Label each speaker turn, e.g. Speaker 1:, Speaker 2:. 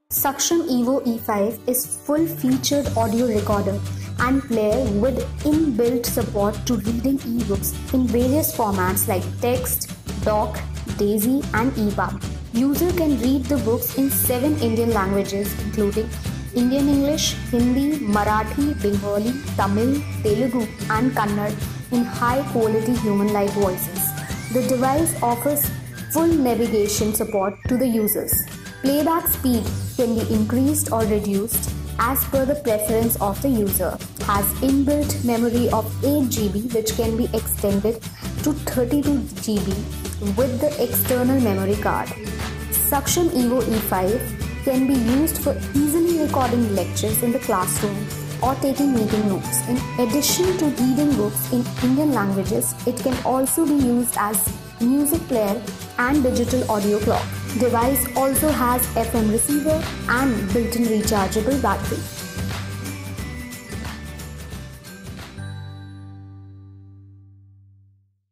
Speaker 1: Saksham Evo E5 is full-featured audio recorder and player with inbuilt support to reading ebooks in various formats like text, doc, DAISY and EPUB. User can read the books in 7 Indian languages including Indian English, Hindi, Marathi, Bengali, Tamil, Telugu and Kannada in high-quality human-like voices. The device offers full navigation support to the users. Playback speed can be increased or reduced as per the preference of the user. Has inbuilt memory of 8 GB which can be extended to 32 GB with the external memory card. Saksham Evo E5 can be used for easily recording lectures in the classroom or taking meeting notes. In addition to reading books in Indian languages, it can also be used as music player and digital audio clock. Device also has FM receiver and built-in rechargeable battery.